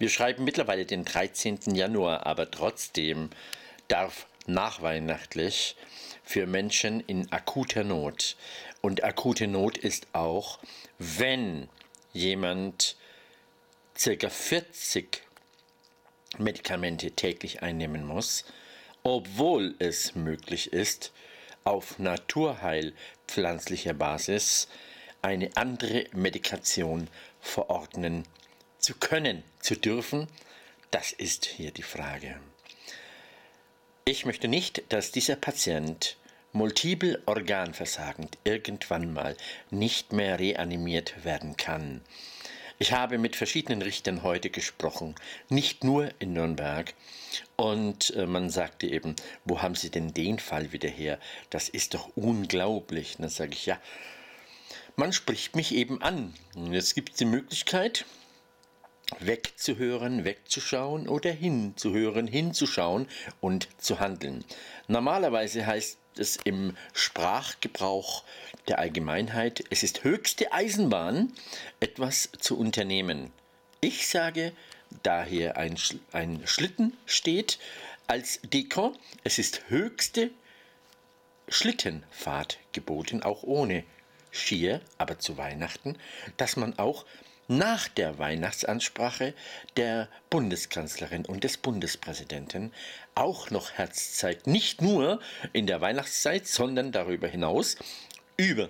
Wir schreiben mittlerweile den 13. Januar, aber trotzdem darf nachweihnachtlich für Menschen in akuter Not. Und akute Not ist auch, wenn jemand ca. 40 Medikamente täglich einnehmen muss, obwohl es möglich ist, auf naturheilpflanzlicher Basis eine andere Medikation verordnen zu können, zu dürfen. Das ist hier die Frage. Ich möchte nicht, dass dieser Patient multiple organversagend irgendwann mal nicht mehr reanimiert werden kann. Ich habe mit verschiedenen Richtern heute gesprochen, nicht nur in Nürnberg. Und man sagte eben, wo haben Sie denn den Fall wieder her? Das ist doch unglaublich. Und dann sage ich, ja, man spricht mich eben an. Und jetzt gibt es die Möglichkeit, wegzuhören, wegzuschauen oder hinzuhören, hinzuschauen und zu handeln. Normalerweise heißt es im Sprachgebrauch der Allgemeinheit, es ist höchste Eisenbahn, etwas zu unternehmen. Ich sage, da hier ein Schlitten steht als Dekor, es ist höchste Schlittenfahrt geboten, auch ohne Skier, aber zu Weihnachten, dass man auch nach der Weihnachtsansprache der Bundeskanzlerin und des Bundespräsidenten auch noch Herz zeigt. Nicht nur in der Weihnachtszeit, sondern darüber hinaus über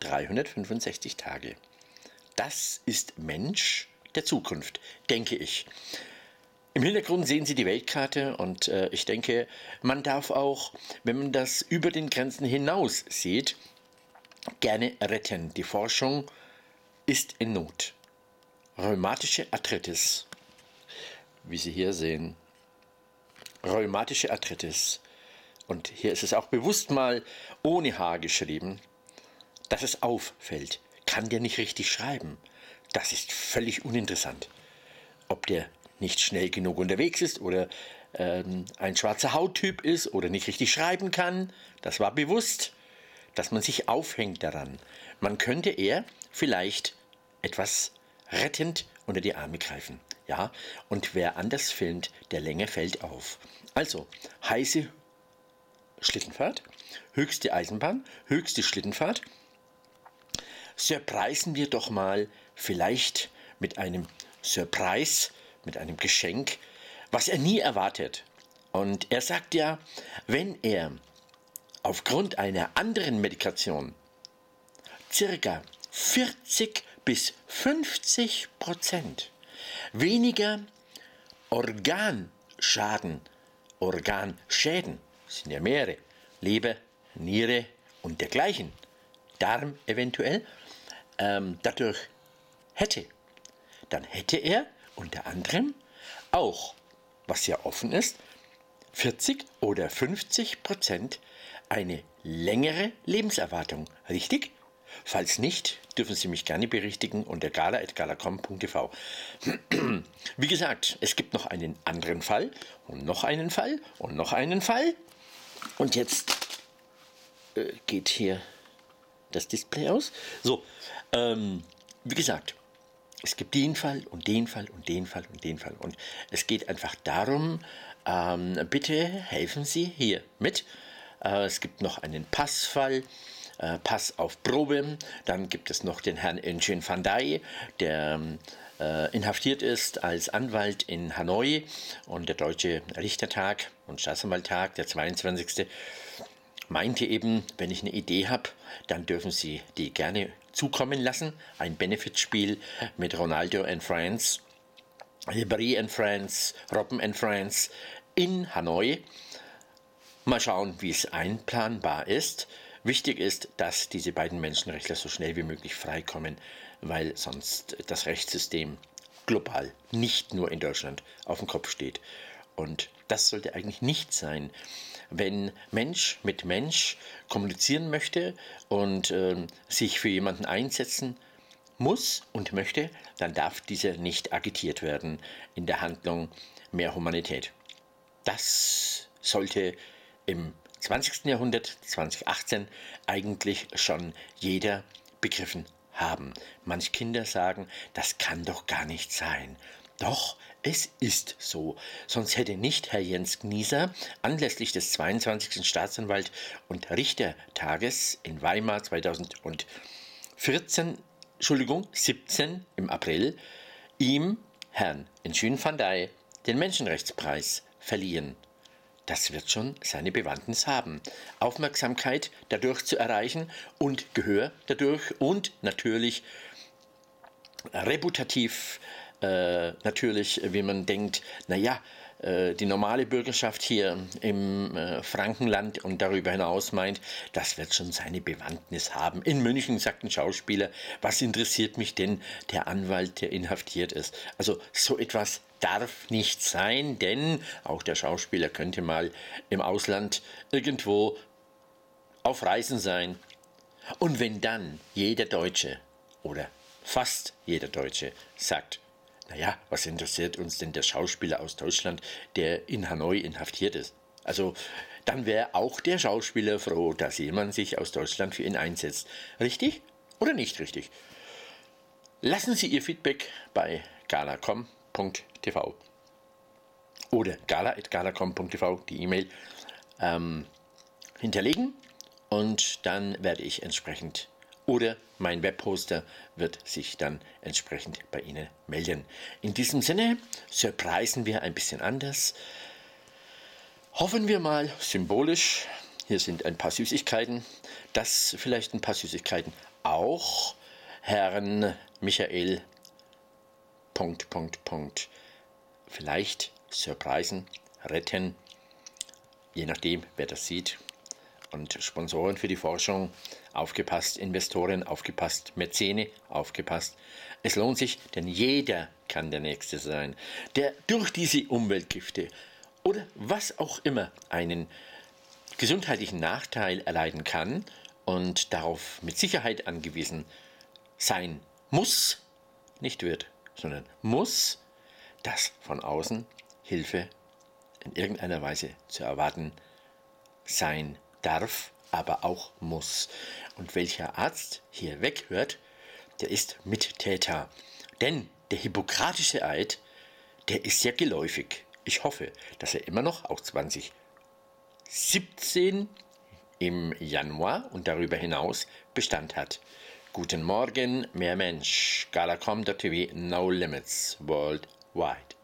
365 Tage. Das ist Mensch der Zukunft, denke ich. Im Hintergrund sehen Sie die Weltkarte und ich denke, man darf auch, wenn man das über den Grenzen hinaus sieht, gerne retten. Die Forschung ist in Not. Rheumatische Arthritis, wie Sie hier sehen. Rheumatische Arthritis. Und hier ist es auch bewusst mal ohne H geschrieben, dass es auffällt. Kann der nicht richtig schreiben? Das ist völlig uninteressant. Ob der nicht schnell genug unterwegs ist oder ein schwarzer Hauttyp ist oder nicht richtig schreiben kann, das war bewusst, dass man sich aufhängt daran. Man könnte eher vielleicht etwas rettend unter die Arme greifen. Ja, und wer anders filmt, der länger fällt auf. Also, heiße Schlittenfahrt, höchste Eisenbahn, höchste Schlittenfahrt. Surprisen wir doch mal vielleicht mit einem Surprise, mit einem Geschenk, was er nie erwartet. Und er sagt ja, wenn er aufgrund einer anderen Medikation circa 40 bis 50% weniger Organschäden, sind ja mehrere, Leber, Niere und dergleichen, Darm eventuell, dadurch hätte, dann hätte er unter anderem auch, was ja offen ist, 40 oder 50% eine längere Lebenserwartung. Richtig? Falls nicht, dürfen Sie mich gerne berichtigen unter gala@galacom.tv. Wie gesagt, es gibt noch einen anderen Fall und noch einen Fall und noch einen Fall. Und jetzt geht hier das Display aus. So, wie gesagt, es gibt den Fall und den Fall und den Fall und den Fall. Und es geht einfach darum, bitte helfen Sie hier mit. Es gibt noch einen Passfall. Pass auf Probe. Dann gibt es noch den Herrn Nguyen Van Dai, der inhaftiert ist als Anwalt in Hanoi. Und der Deutsche Richtertag und Staatsanwalttag, der 22. meinte eben, wenn ich eine Idee habe, dann dürfen Sie die gerne zukommen lassen. Ein Benefitspiel mit Ronaldo and Friends, Ribéry and Friends, Robben and Friends in Hanoi. Mal schauen, wie es einplanbar ist. Wichtig ist, dass diese beiden Menschenrechtler so schnell wie möglich freikommen, weil sonst das Rechtssystem global, nicht nur in Deutschland, auf dem Kopf steht. Und das sollte eigentlich nicht sein. Wenn Mensch mit Mensch kommunizieren möchte und sich für jemanden einsetzen muss und möchte, dann darf dieser nicht agitiert werden in der Handlung mehr Humanität. Das sollte im 20. Jahrhundert, 2018, eigentlich schon jeder begriffen haben. Manche Kinder sagen, das kann doch gar nicht sein. Doch, Es ist so, sonst hätte nicht Herr Jens Gnieser anlässlich des 22. Staatsanwalt- und Richtertages in Weimar 17 im April, ihm, Herrn Nguyen Van Dai, den Menschenrechtspreis verliehen. Das wird schon seine Bewandtnis haben, Aufmerksamkeit dadurch zu erreichen und Gehör dadurch und natürlich reputativ, natürlich, wie man denkt, naja, die normale Bürgerschaft hier im Frankenland und darüber hinaus meint, das wird schon seine Bewandtnis haben. In München sagt ein Schauspieler, was interessiert mich denn der Anwalt, der inhaftiert ist? Also so etwas darf nicht sein, denn auch der Schauspieler könnte mal im Ausland irgendwo auf Reisen sein. Und wenn dann jeder Deutsche oder fast jeder Deutsche sagt, naja, was interessiert uns denn der Schauspieler aus Deutschland, der in Hanoi inhaftiert ist? Also dann wäre auch der Schauspieler froh, dass jemand sich aus Deutschland für ihn einsetzt. Richtig oder nicht richtig? Lassen Sie Ihr Feedback bei galacom.tv oder gala.galacom.tv, die E-Mail, hinterlegen und dann werde ich entsprechend oder mein Webhoster wird sich dann entsprechend bei Ihnen melden. In diesem Sinne surprisen wir ein bisschen anders. Hoffen wir mal symbolisch, hier sind ein paar Süßigkeiten, dass vielleicht ein paar Süßigkeiten auch Herrn Michael vielleicht surprisen, retten, je nachdem, wer das sieht. Und Sponsoren für die Forschung, aufgepasst, Investoren, aufgepasst, Mäzene, aufgepasst. Es lohnt sich, denn jeder kann der Nächste sein, der durch diese Umweltgifte oder was auch immer einen gesundheitlichen Nachteil erleiden kann und darauf mit Sicherheit angewiesen sein muss, nicht wird, sondern muss, dass von außen Hilfe in irgendeiner Weise zu erwarten sein darf, aber auch muss. Und welcher Arzt hier weghört, der ist Mittäter. Denn der hippokratische Eid, der ist ja geläufig. Ich hoffe, dass er immer noch auch 2017 im Januar und darüber hinaus Bestand hat. Guten Morgen, mehr Mensch. Galacom.tv, no limits worldwide.